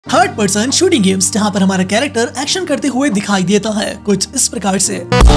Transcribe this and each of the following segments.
Third person shooting games जहां पर हमारा कैरेक्टर एक्शन करते हुए दिखाई देता है कुछ इस प्रकार से।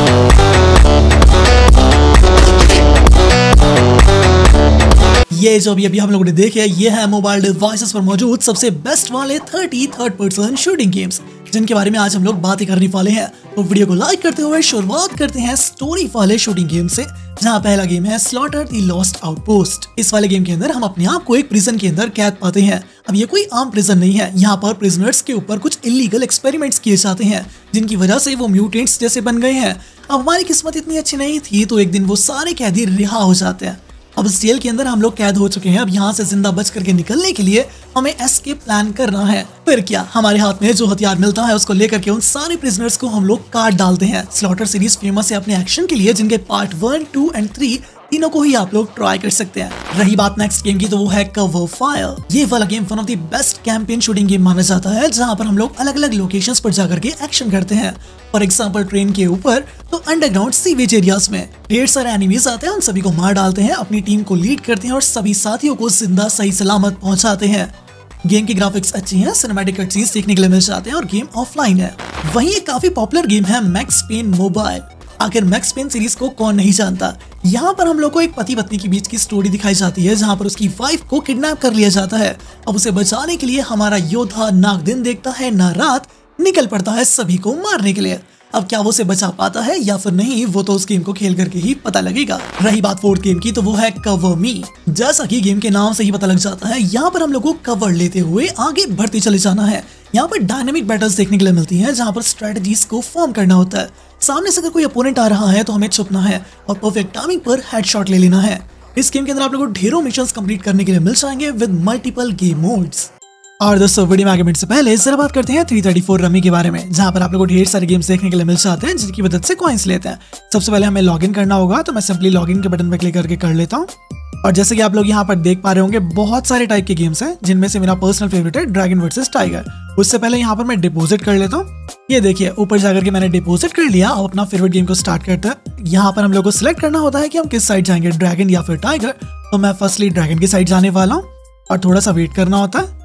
ये जो अभी हम लोगों ने देखे ये है मोबाइल डिवाइसेस पर मौजूद सबसे बेस्ट वाले 30 थर्ड पर्सन शूटिंग गेम्स जिनके बारे में आज हम लोग बातें करने वाले हैं। तो वीडियो को लाइक करते हुए शुरुआत करते हैं स्टोरी वाले शूटिंग गेम से, जहां पहला गेम है स्लॉटर द लॉस्ट आउटपोस्ट। इस वाले गेम के अंदर हम अपने आप को एक प्रिजन के अंदर कैद पाते हैं। अब ये कोई आम प्रिजन नहीं है, यहाँ पर प्रिजनर्स के ऊपर कुछ इलीगल एक्सपेरिमेंट्स किए जाते हैं जिनकी वजह से वो म्यूटेंट्स जैसे बन गए हैं। अब हमारी किस्मत इतनी अच्छी नहीं थी तो एक दिन वो सारे कैदी रिहा हो जाते हैं। अब इस जेल के अंदर हम लोग कैद हो चुके हैं। अब यहाँ से जिंदा बच करके निकलने के लिए हमें एस्केप प्लान करना है। फिर क्या, हमारे हाथ में जो हथियार मिलता है उसको लेकर के उन सारे प्रिजनर्स को हम लोग काट डालते हैं। स्लॉटर सीरीज फेमस है अपने एक्शन के लिए, जिनके पार्ट 1, 2 एंड 3 तीनों को ही आप लोग ट्राई कर सकते हैं। रही बात नेक्स्ट गेम की तो वो है कवर फायर। ये वाला game one of the best campaign shooting game माना जाता है, जहां पर हम लोग अलग अलग लोकेशंस पर जाकर के एक्शन करते हैं। फॉर एग्जांपल ट्रेन के ऊपर तो अंडरग्राउंड सीवेज एरियाज में ढेर सारे एनिमीज आते हैं, उन सभी को मार डालते हैं, अपनी टीम को लीड करते हैं और सभी साथियों को जिंदा सही सलामत पहुंचाते हैं। गेम की ग्राफिक्स अच्छी हैं, सिनेमैटिक कटसीन्स देखने के लिए मिल जाते हैं और गेम ऑफलाइन है। वहीं एक काफी पॉपुलर गेम है मैक्स पेन मोबाइल। आखिर मैक्स पेन सीरीज को कौन नहीं जानता। यहाँ पर हम लोग को एक पति पत्नी के बीच की स्टोरी दिखाई जाती है, जहाँ पर उसकी वाइफ को किडनैप कर लिया जाता है। अब उसे बचाने के लिए हमारा योद्धा ना दिन देखता है ना रात, निकल पड़ता है सभी को मारने के लिए। अब क्या वो उसे बचा पाता है या फिर नहीं, वो तो उस गेम को खेल करके ही पता लगेगा। रही बात फोर्थ गेम की तो वो है कवर मी। जैसा कि गेम के नाम से ही पता लग जाता है, यहाँ पर हम लोग को कवर लेते हुए आगे बढ़ते चले जाना है। यहाँ पर डायनामिक बैटल्स देखने के लिए मिलती हैं, जहाँ पर स्ट्रेटजीज को फॉर्म करना होता है। सामने से अगर कोई अपोनेंट आ रहा है तो हमें छुपना है और परफेक्ट टाइमिंग पर हेडशॉट ले लेना है। इस गेम के अंदर आप लोगों को ढेरों मिशंस कंप्लीट करने के लिए मिल जाएंगे विद मल्टीपल गेम मोड्स। और दोस्तों वीडियो में आगे बढ़ने से पहले जरा बात करते हैं 334 रमी के बारे में, जहां पर आप लोगों को ढेर सारे गेम्स देखने के लिए मिल जाते हैं जिनकी मदद से कॉइंस लेते हैं। सबसे पहले हमें लॉगिन करना होगा, तो मैं सिंपली लॉगिन के बटन पर क्लिक करके कर लेता हूं। और जैसे कि आप लोग यहाँ पर देख पा रहे होंगे बहुत सारे टाइप के गेम्स हैं, जिनमें से मेरा पर्सनल फेवरेट है ड्रैगन वर्सेस टाइगर। उससे पहले यहाँ पर मैं डिपॉजिट कर लेता हूँ। ये देखिए ऊपर जाकर के मैंने डिपॉजिट कर लिया। अब अपना फेवरेट गेम को स्टार्ट करते हैं। यहाँ पर हम लोग को सिलेक्ट करना होता है कि हम किस साइड जाएंगे, ड्रैगन या फिर टाइगर। तो मैं फर्स्टली ड्रैगन की साइड जाने वाला हूँ और थोड़ा सा वेट करना होता है।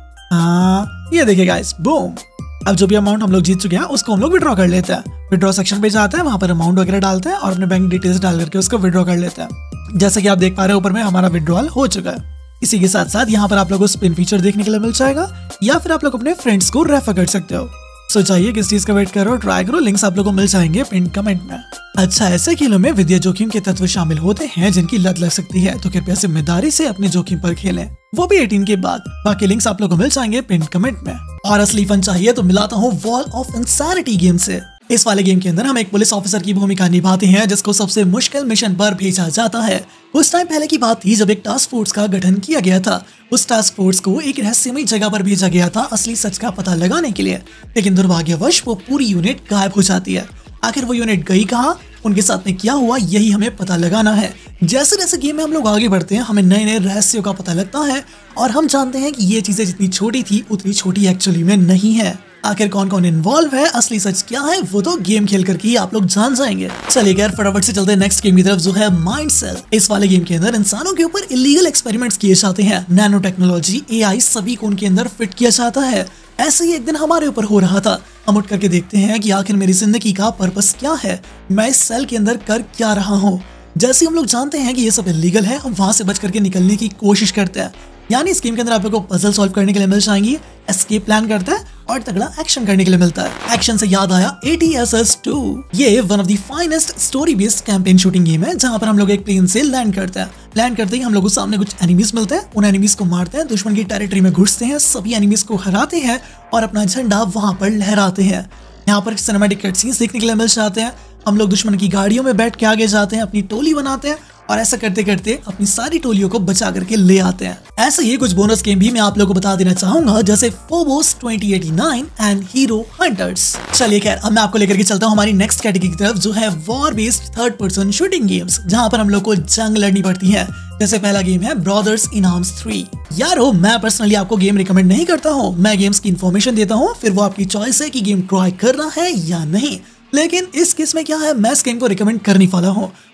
ये देखिए गाइस, बूम। अब जो भी अमाउंट हम लोग जीत चुके हैं उसको हम लोग विड्रॉ कर लेते हैं। विड्रॉ सेक्शन पे जाते हैं, वहाँ पर अमाउंट वगैरह डालते हैं और अपने बैंक डिटेल्स डाल करके उसको विड्रॉ कर लेते हैं। जैसे कि आप देख पा रहे हैं ऊपर में हमारा विड्रॉल हो चुका है। इसी के साथ साथ यहाँ पर आप लोगों को स्पिन फीचर देखने के लिए मिल जाएगा, या फिर आप लोग अपने फ्रेंड्स को रेफर कर सकते हो। सो चाहिए किस चीज का वेट करो, ट्राई करो, लिंक्स आप लोगों को मिल जाएंगे पिन कमेंट में। अच्छा, ऐसे खेलों में वित्तीय जोखिम के तत्व शामिल होते हैं जिनकी लत लग सकती है, तो कृपया जिम्मेदारी से अपने जोखिम पर खेलें, वो भी 18 के बाद। बाकी लिंक्स आप लोगों को मिल जाएंगे पिन कमेंट में। और असली फन चाहिए तो मिलाता हूँ वॉल ऑफ इंसैनिटी गेम से। इस वाले गेम के अंदर हम एक पुलिस ऑफिसर की भूमिका निभाते हैं, जिसको सबसे मुश्किल मिशन पर भेजा जाता है। उस टाइम पहले की बात थी जब एक टास्क फोर्स का गठन किया गया था। उस टास्क फोर्स को एक रहस्यमय जगह पर भेजा गया था असली सच का पता लगाने के लिए, लेकिन दुर्भाग्यवश वो पूरी यूनिट गायब हो जाती है। आखिर वो यूनिट गई कहाँ, उनके साथ में क्या हुआ, यही हमें पता लगाना है। जैसे जैसे गेम में हम लोग आगे बढ़ते हैं, हमें नए नए रहस्यों का पता लगता है और हम जानते हैं कि ये चीजें जितनी छोटी थी उतनी छोटी एक्चुअली में नहीं है। आखिर कौन कौन इन्वॉल्व है, असली सच क्या है, वो तो गेम खेल करके ही आप लोग जान जाएंगे। चलिए यार फटाफट से चलते हैं नेक्स्ट गेम की तरफ, जो है माइंड सेल। इस वाले गेम के अंदर इंसानों के ऊपर इलीगल एक्सपेरिमेंट्स किए जाते हैं। नैनो टेक्नोलॉजी, AI सभी को उनके अंदर फिट किया जाता है। ऐसे ही एक दिन हमारे ऊपर हो रहा था। हम उठ करके देखते हैं कि आखिर मेरी जिंदगी का पर्पस क्या है, मैं इस सेल के अंदर कर क्या रहा हूँ। जैसे हम लोग जानते हैं कि ये सब इलीगल है, हम वहां से बच करके निकलने की कोशिश करते हैं। यानी इस गेम के अंदर आप लोगों को पजल सॉल्व करने के लिए मिल जाएंगी, एस्केप प्लान करता है और तगड़ा एक्शन करने के लिए मिलता है। एक्शन से याद आया ATSS 2। ये one of the finest story based campaign shooting game है, जहां पर हम लोग एक प्लेन से लैंड करते हैं। लैंड करते ही हम लोगों को सामने कुछ एनिमीज मिलते हैं, उन एनिमीज को मारते हैं, दुश्मन की टेरिटरी में घुसते हैं, सभी एनिमीज को हराते हैं और अपना झंडा वहां पर लहराते हैं। यहाँ पर सिनेमैटिक कटसीन्स देखने के लिए मिल जाते हैं। हम लोग दुश्मन की गाड़ियों में बैठ के आगे जाते हैं, अपनी टोली बनाते हैं और ऐसा करते करते अपनी सारी टोलियों को बचा करके ले आते हैं। ऐसे ही कुछ बोनस गेम भी मैं आप लोगों को बता देना चाहूंगा, जैसे फोबोस 2089 एंड हीरो हंटर्स। चलिए खैर अब मैं आपको लेकर के चलता हूँ हमारी नेक्स्ट कैटेगरी की तरफ, जो है war based third person shooting games, जहाँ पर हम लोग को जंग लड़नी पड़ती है। जैसे पहला गेम है ब्रदर्स इन आर्म्स 3। यारो मैं पर्सनली आपको गेम रिकमेंड नहीं करता हूँ, मैं गेम्स की इन्फॉर्मेशन देता हूँ, फिर वो आपकी चॉइस है कि गेम ट्राई करना है या नहीं। लेकिन इस केस में क्या है, मैं इस गेम को रिकमेंड करने वाला हूँ।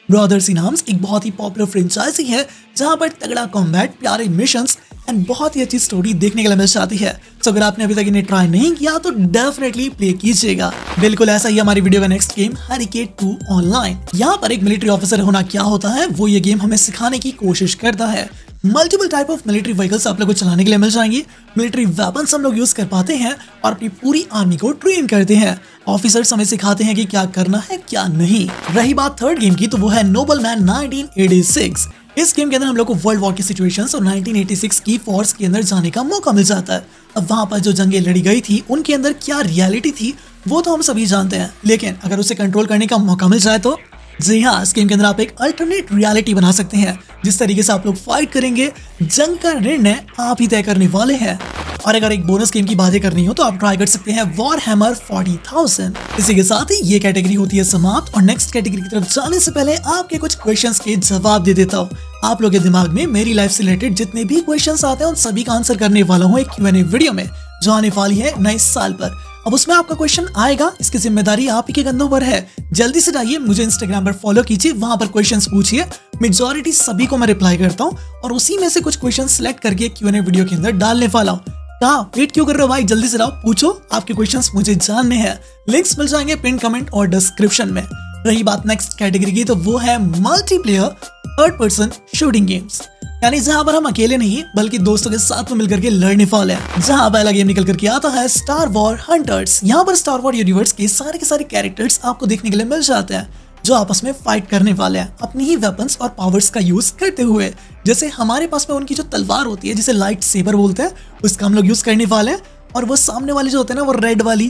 ब्रदर्स इन आर्म्स एक बहुत ही पॉपुलर फ्रेंचाइजी है जहां पर तगड़ा कॉम्बैट, प्यारे मिशंस एंड बहुत ही अच्छी स्टोरी देखने के लिए मिल जाती है। तो अगर आपने अभी तक इन्हें ट्राई नहीं किया तो डेफिनेटली प्ले कीजिएगा। बिल्कुल ऐसा ही हमारी वीडियो का नेक्स्ट गेम हैरिकेन 2 ऑनलाइन। यहाँ पर एक मिलिट्री ऑफिसर होना क्या होता है वो ये गेम हमें सिखाने की कोशिश करता है। Multiple type of military vehicles आप लोग को चलाने के लिए मिल जाएंगी। मिलिट्री वेपन्स हम लोग यूज कर पाते हैं और अपनी पूरी आर्मी को ट्रेन करते हैं। ऑफिसर्स हमें सिखाते हैं कि क्या करना है क्या नहीं। रही बात थर्ड गेम की तो वो है नोबलमैन 1986। इस गेम के अंदर हम लोग को वर्ल्ड वॉर की सिचुएशंस और 1986 की फोर्स के अंदर जाने का मौका मिल जाता है। अब वहां पर जो जंगें लड़ी गई थी उनके अंदर क्या रियलिटी थी वो तो हम सभी जानते हैं, लेकिन अगर उसे कंट्रोल करने का मौका मिल जाए तो जी हाँ, इस गेम के अंदर आप एक अल्टरनेट रियलिटी बना सकते हैं। जिस तरीके से आप लोग फाइट करेंगे, जंग का निर्णय आप ही तय करने वाले हैं। और अगर एक बोनस गेम की बातें करनी हो तो आप ट्राई कर सकते हैं वॉरहैमर 40,000। इसी के साथ ही ये कैटेगरी होती है समाप्त और नेक्स्ट कैटेगरी की तरफ जाने से पहले आपके कुछ क्वेश्चंस के जवाब दे देता हूँ। आप लोग के दिमाग में मेरी लाइफ से रिलेटेड जितने भी क्वेश्चंस आते हैं उन सभी का आंसर करने वाला हूँ एक Q&A वीडियो में जो आने वाली है नए साल पर। अब उसमें आपका क्वेश्चन आएगा, इसकी जिम्मेदारी आप ही के कंधों पर है। जल्दी से जाइए, मुझे इंस्टाग्राम पर फॉलो कीजिए, वहां पर क्वेश्चंस पूछिए। मेजॉरिटी सभी को मैं रिप्लाई करता हूँ और उसी में से कुछ क्वेश्चन सिलेक्ट करके Q&A वीडियो के अंदर डालने वाला हूँ। कहा वेट क्यों कर रहे हो भाई, जल्दी से आओ, पूछो, आपके क्वेश्चंस मुझे जानने हैं। लिंक्स मिल जाएंगे पिन कमेंट और डिस्क्रिप्शन में। रही बात नेक्स्ट कैटेगरी की तो वो है multiplayer third person shooting games, यानी जहां पर हम अकेले नहीं बल्कि दोस्तों के साथ में मिलकर के लड़ने वाले हैं। जहां पहला गेम निकल करके आता है स्टार वॉर हंटर्स। यहाँ पर स्टार वॉर यूनिवर्स के सारे कैरेक्टर्स आपको देखने के लिए मिल जाते हैं जो आपस में फाइट करने वाले हैं अपनी ही वेपन्स और पावर्स का यूज करते हुए। जैसे हमारे पास में उनकी जो तलवार होती है जिसे लाइट सेबर बोलते हैं, उसका हम लोग यूज करने वाले हैं। और वो सामने वाले जो होते हैं ना, वो रेड वाली,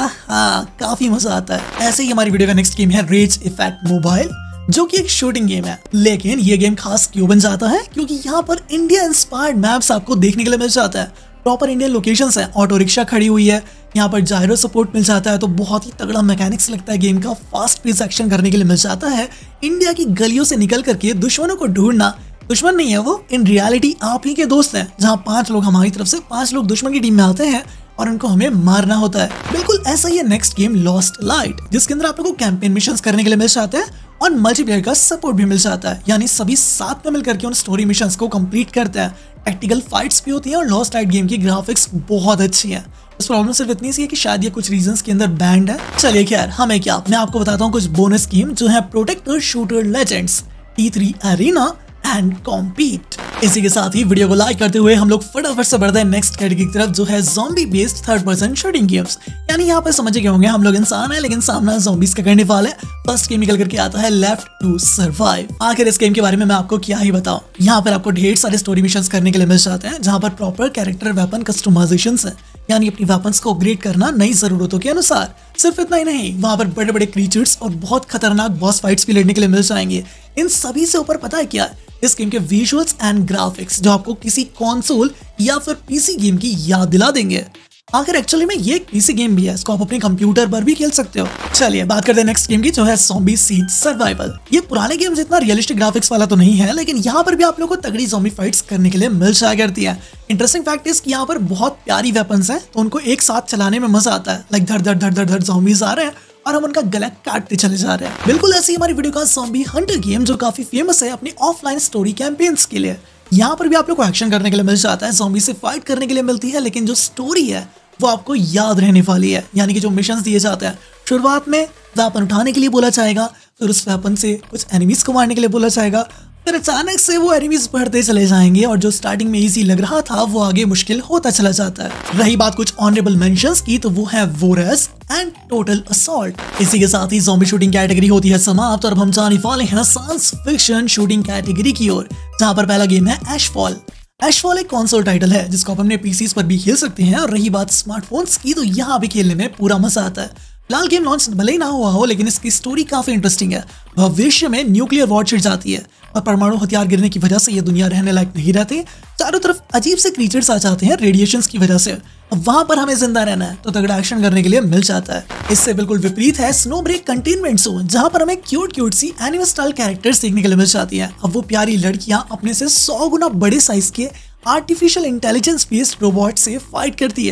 काफी मजा आता है। ऐसे ही हमारी वीडियो का नेक्स्ट गेम है रेज इफेक्ट मोबाइल, जो कि एक शूटिंग गेम है। लेकिन ये गेम खास क्यों बन जाता है, क्योंकि यहाँ पर इंडिया इंस्पायर्ड मैप्स आपको देखने के लिए मिल जाता है। प्रॉपर इंडियन लोकेशंस है, ऑटो रिक्शा खड़ी हुई है, यहाँ पर जायरो सपोर्ट मिल जाता है, तो बहुत ही तगड़ा मैकेनिक्स लगता है गेम का। फास्ट पेस एक्शन करने के लिए मिल जाता है। इंडिया की गलियों से निकल करके दुश्मनों को ढूंढना, दुश्मन नहीं है वो, इन रियलिटी आप ही के दोस्त हैं। जहाँ 5 लोग हमारी तरफ से, 5 लोग दुश्मन की टीम में आते हैं और उनको हमें मारना होता है। बिल्कुल ऐसा ही है नेक्स्ट गेम लॉस्ट लाइट, जिसके अंदर आप लोगों को कैंपेन मिशंस करने के लिए मिल जाते हैं और मल्टीप्लेयर का सपोर्ट भी मिल जाता है, यानी सभी साथ में मिलकर के उन स्टोरी मिशंस को कंप्लीट करते हैं। टैक्टिकल फाइट्स भी होती हैं और लॉस्ट लाइट गेम की ग्राफिक्स बहुत अच्छी है। बस प्रॉब्लम सिर्फ इतनी सी है कि शायद ये कुछ रीजंस के अंदर बैंड है। चलिए खैर, हमें क्या, मैं आपको बताता हूँ कुछ बोनस गेम जो है protector shooter legends, T3 arena and compete. इसी के साथ ही वीडियो को लाइक करते हुए हम लोग फटाफट से बढ़ते हैं नेक्स्ट कैटेगरी की तरफ जो है zombie based third person shooting games. यानी यहाँ पर समझ गए होंगे हम लोग इंसान है लेकिन सामना ज़ॉम्बीज का करने वाले। फर्स्ट गेम निकल करके आता है लेफ्ट टू सर्वाइव। आखिर इस गेम के बारे में मैं आपको क्या ही बताऊं। यहाँ पर आपको ढेर सारे स्टोरी मिशंस करने के लिए मिल जाते हैं जहाँ पर प्रॉपर कैरेक्टर वेपन कस्टमाइजेशन है, यानी अपनी वेपन्स को अपग्रेड करना नई जरूरतों के अनुसार। सिर्फ इतना ही नहीं, वहाँ पर बड़े बड़े क्रीचर्स और बहुत खतरनाक बॉस फाइट्स भी लड़ने के लिए मिल जाएंगे। इन सभी से ऊपर पता है क्या, इस गेम के विजुअल्स एंड ग्राफिक्स जो आपको किसी कंसोल या फिर पीसी गेम की याद दिला देंगे। आखिर एक्चुअली में ये एक पीसी गेम भी है, इसको आप अपने कंप्यूटर पर भी खेल सकते हो। चलिए बात करते हैं नेक्स्ट गेम की जो है ज़ॉम्बी सीज सर्वाइवल। ये पुराने गेम जितना रियलिस्टिक ग्राफिक्स वाला तो नहीं है, लेकिन यहाँ पर भी आप लोगों को तगड़ी ज़ॉम्बी फाइट्स करने के लिए मिल जाया करती है। इंटरेस्टिंग फैक्ट इज कि यहाँ पर बहुत प्यारी वेपन्स हैं, तो उनको एक साथ चलाने में मजा आता है। लाइक धड़ धड़ धड़ धड़ धड़ ज़ॉम्बीज आ रहे हैं और हम उनका गला काटते चले जा रहे हैं। बिल्कुल ऐसी हमारी वीडियो का ज़ॉम्बी हंटर गेम जो काफी फेमस है अपनी ऑफलाइन स्टोरी कैंपेन्स के लिए। यहाँ पर भी आप लोग को एक्शन करने के लिए मिल जाता है, ज़ॉम्बी से फाइट करने के लिए मिलती है, लेकिन जो स्टोरी है वो आपको याद रहने वाली है। यानी कि जो मिशंस दिए जाते हैं, शुरुआत में वेपन उठाने के लिए बोला जाएगा, फिर उस वेपन से कुछ एनिमीज को मारने के लिए बोला जाएगा, फिर अचानक से वो एनिमीज बढ़ते चले जाएंगे और जो स्टार्टिंग में इजी लग रहा था वो आगे मुश्किल होता चला जाता है। रही बात कुछ ऑनरेबल मेंशंस की तो वो है वोरस एंड टोटल असॉल्ट। इसी के साथ ही ज़ॉम्बी शूटिंग कैटेगरी होती है समाप्त और अब हम जाने वाले हैं साइंस फिक्शन शूटिंग कैटेगरी की ओर, जहाँ पर पहला गेम है एशफॉल। एशफॉल एक कंसोल टाइटल है जिसको आप अपने पीसीज पर भी खेल सकते हैं। और रही बात स्मार्टफोन्स की तो यहाँ भी खेलने में पूरा मजा आता है। फिलहाल गेम लॉन्च भले ही ना हुआ हो, लेकिन इसकी स्टोरी काफी इंटरेस्टिंग है। भविष्य में न्यूक्लियर वॉर छिड़ जाती है और परमाणु हथियार गिरने की वजह से ये दुनिया रहने लायक नहीं रहती। चारों तरफ अजीब से क्रीचर्स आ जाते हैं रेडिएशंस की वजह से। अब वहां पर हमें जिंदा रहना है तो तगड़ा एक्शन करने के लिए मिल जाता है। इससे बिल्कुल विपरीत है स्नो ब्रेक कंटेनमेंट जोन, जहां पर हमें क्यूट सी एनिमे स्टाइल कैरेक्टर्स देखने के लिए मिल जाती है। अब वो प्यारी लड़कियां अपने से 100 गुना बड़े साइज के आर्टिफिशियल इंटेलिजेंस बेस्ड रोबोट से फाइट करती है।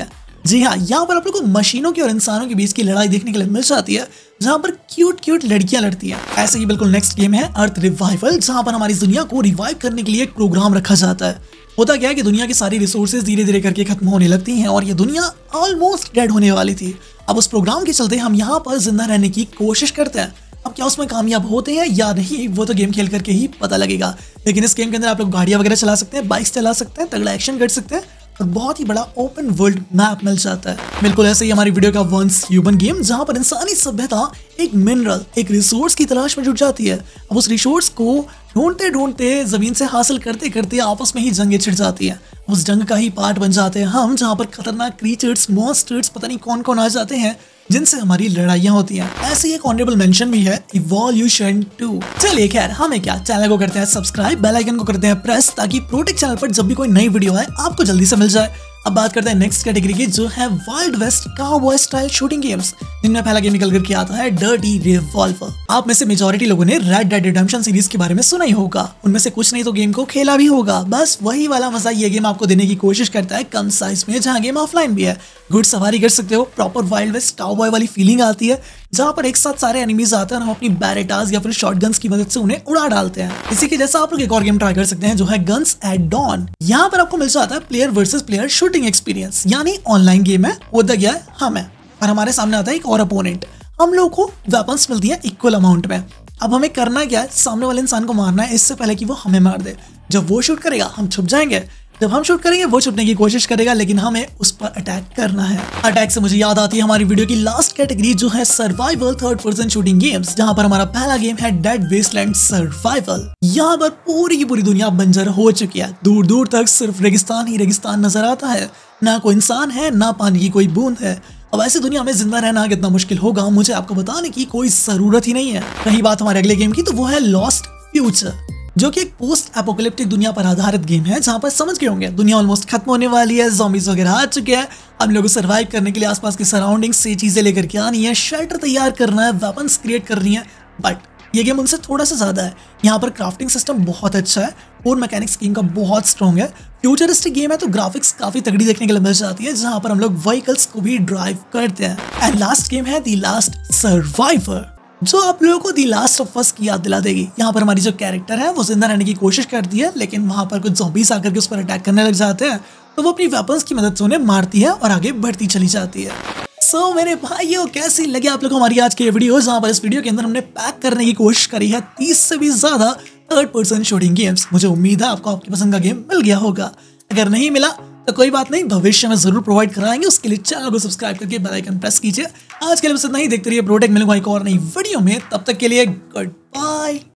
जी हाँ, यहाँ पर आप लोग को मशीनों की और इंसानों के बीच की लड़ाई देखने के लिए मिल जाती है, जहाँ पर क्यूट क्यूट लड़कियां लड़ती हैं। ऐसे ही बिल्कुल नेक्स्ट गेम है अर्थ रिवाइवल, जहाँ पर हमारी दुनिया को रिवाइव करने के लिए एक प्रोग्राम रखा जाता है। होता क्या है कि दुनिया की सारी रिसोर्सेज धीरे धीरे करके खत्म होने लगती हैं और ये दुनिया ऑलमोस्ट डेड होने वाली थी। अब उस प्रोग्राम के चलते हम यहाँ पर जिंदा रहने की कोशिश करते हैं। अब क्या उसमें कामयाब होते हैं या नहीं, वो तो गेम खेल करके ही पता लगेगा। लेकिन इस गेम के अंदर आप लोग गाड़ियां वगैरह चला सकते हैं, बाइक्स चला सकते हैं, तगड़ा एक्शन कर सकते हैं और बहुत ही बड़ा ओपन वर्ल्ड मैप मिल जाता है। बिल्कुल ऐसे ही हमारी वीडियो का वंस ह्यूमन गेम, जहां पर इंसानी सभ्यता एक मिनरल, एक रिसोर्स की तलाश में जुट जाती है। अब उस रिसोर्स को ढूंढते ढूंढते जमीन से हासिल करते करते आपस में ही जंगें छिड़ जाती हैं। उस जंग का ही पार्ट बन जाते हैं हम, जहां पर खतरनाक क्रीचर्स, मॉन्स्टर्स, पता नहीं कौन कौन आ जाते हैं, जिनसे हमारी लड़ाइयां होती हैं। ऐसे ही एक ऑनरेबल मेंशन भी है, इवोल्यूशन 2। चलिए खैर, हमें क्या, चैनल को करते हैं सब्सक्राइब, बेल आइकन को करते हैं प्रेस, ताकि प्रोटेक चैनल पर जब भी कोई नई वीडियो आए आपको जल्दी से मिल जाए। अब बात करते हैं नेक्स्ट कैटेगरी की, जो है wild west cowboy style shooting games, जिनमें पहला गेम निकल करके आता है डर्टी रिवॉल्वर। आप में से मेजॉरिटी लोगों ने रेड डेड रिडेम्पशन सीरीज के बारे में सुना ही होगा, उनमें से कुछ नहीं तो गेम को खेला भी होगा। बस वही वाला मजा ये गेम आपको देने की कोशिश करता है, कम साइज में, जहाँ गेम ऑफलाइन भी है। गुड सवारी कर सकते हो, प्रॉपर वाइल्ड वेस्ट काउबॉय वाली फीलिंग आती है, जहाँ पर एक साथ सारे एनिमीज आते हैं और हम अपनी बैरेटास या फिर शॉटगन्स की मदद से उन्हें उड़ा डालते हैं। इसी के जैसा आप लोग एक और गेम ट्राई कर सकते हैं, जो है गन्स एट डॉन। यहाँ पर आपको मिल जाता है player versus player shooting experience, यानी ऑनलाइन गेम है। होता क्या है, हम है और हमारे सामने आता है एक और अपोनेंट। हम लोग को वेपन्स मिलती है इक्वल अमाउंट में। अब हमें करना क्या है, सामने वाले इंसान को मारना है इससे पहले कि वो हमें मार दे। जब वो शूट करेगा हम छुप जाएंगे, जब हम शूट करेंगे वो छुपने की कोशिश करेगा, लेकिन हमें उस पर अटैक करना है। अटैक से मुझे याद आती है हमारी वीडियो की लास्ट कैटेगरी, जो है survival third person shooting games, जहां पर हमारा पहला गेम है डेड वेस्टलैंड सर्वाइवल। यहाँ पर पूरी की पूरी दुनिया बंजर हो चुकी है, दूर दूर तक सिर्फ रेगिस्तान ही रेगिस्तान नजर आता है, ना कोई इंसान है, ना पानी की कोई बूंद है। अब ऐसी दुनिया में जिंदा रहना कितना मुश्किल होगा मुझे आपको बताने की कोई जरूरत ही नहीं है। रही बात हमारे अगले गेम की, तो वो है लॉस्ट फ्यूचर, जो कि एक पोस्ट एपोकलिप्टिक दुनिया पर आधारित गेम है, जहां पर समझ गए होंगे दुनिया ऑलमोस्ट खत्म होने वाली है, ज़ॉम्बीज़ वगैरह आ चुके हैं। हम लोगों को सर्वाइव करने के लिए आसपास की सराउंडिंग से चीजें लेकर के आनी है, शेल्टर तैयार करना है, वेपन्स क्रिएट करनी है। बट ये गेम उनसे थोड़ा सा ज्यादा है। यहाँ पर क्राफ्टिंग सिस्टम बहुत अच्छा है, कोर मैकेनिक्स गेम का बहुत स्ट्रॉन्ग है, फ्यूचरिस्टिक गेम है, तो ग्राफिक्स काफी तगड़ी देखने के लिए मिल जाती है, जहां पर हम लोग व्हीकल्स को भी ड्राइव करते हैं। एंड लास्ट गेम है द लास्ट सर्वाइवर, जो आप लोगों को दी लास्ट ऑफ अस की याद दिला देगी। यहाँ पर हमारी जो कैरेक्टर है वो जिंदा रहने की कोशिश करती है, लेकिन वहां पर कुछ ज़ॉम्बीज़ आकर के उस पर अटैक करने लग जाते हैं, तो वो अपनी वेपन्स की मदद से उन्हें मारती है और आगे बढ़ती चली जाती है। सो मेरे भाइयों, कैसी लगी आप लोग को हमारी आज की वीडियो, जहाँ पर इस वीडियो के अंदर हमने पैक करने की कोशिश करी है 30 से भी ज्यादा थर्ड पर्सन शूटिंग गेम्स। मुझे उम्मीद है आपको आपकी पसंद का गेम मिल गया होगा। अगर नहीं मिला तो कोई बात नहीं, भविष्य में जरूर प्रोवाइड कराएंगे। उसके लिए चैनल को सब्सक्राइब करके बेल आइकन प्रेस कीजिए। आज के लिए बस इतना ही, देखते रहिए प्रोटेक। मिलूंगा एक और नई वीडियो में, तब तक के लिए गुड बाय।